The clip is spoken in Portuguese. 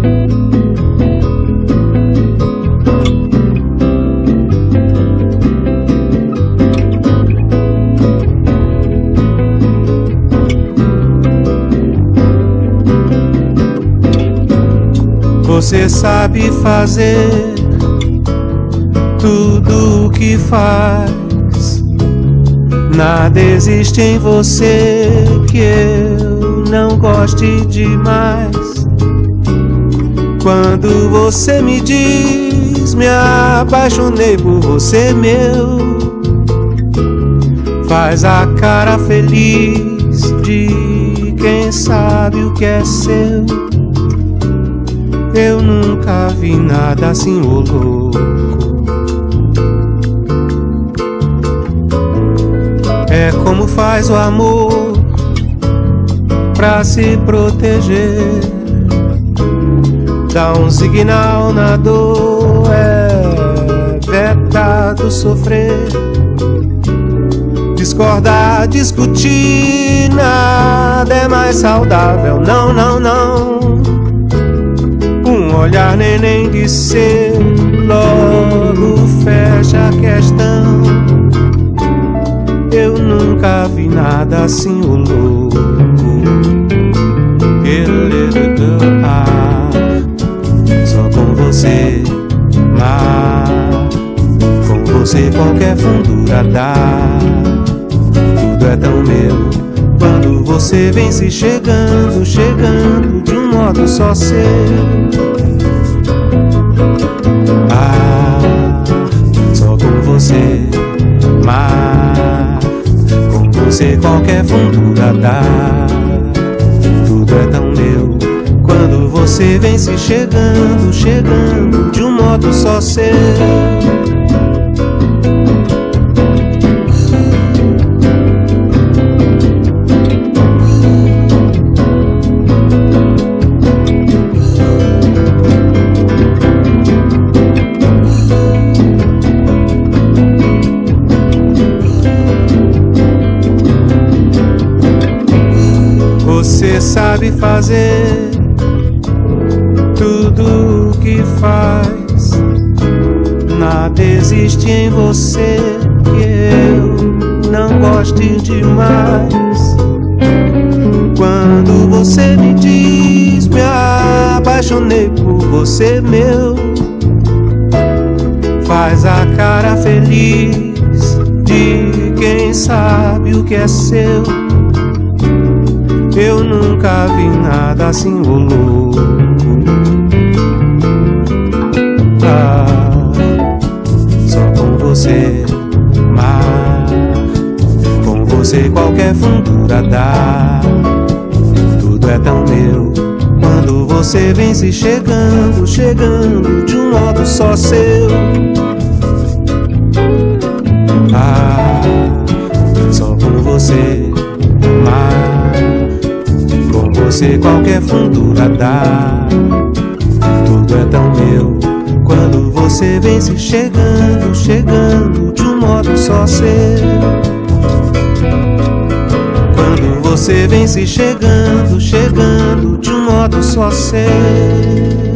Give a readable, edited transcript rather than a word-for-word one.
Você sabe fazer tudo o que faz. Nada existe em você que eu não goste demais. Quando você me diz, me apaixonei por você, meu, faz a cara feliz de quem sabe o que é seu. Eu nunca vi nada assim, ô louco. É como faz o amor pra se proteger. Dá um signal na dor, é vetado sofrer. Discordar, discutir, nada é mais saudável. Não, não, não. Um olhar neném de ser, logo fecha a questão. Eu nunca vi nada assim, ô louco. Só com você, mar. Com você qualquer fundura dá. Tudo é tão meu quando você vem se chegando, chegando de um modo só seu. Só com você, mar. Com você qualquer fundura dá. Tudo é tão meu quando você vem se chegando, chegando de um modo só seu. Você sabe fazer tudo o que faz. Nada existe em você que eu não goste demais. Quando você me diz, me apaixonei por você, meu, faz a cara feliz de quem sabe o que é seu. Eu nunca vi nada assim, ô louco. Só com você, mar. Com você qualquer fundura dá. Tudo é tão meu quando você vem se chegando, chegando de um modo só seu. Só com você, mar. Você qualquer fundura dá. Tudo é tão meu quando você vem se chegando, chegando de um modo só seu. Quando você vem se chegando, chegando de um modo só seu.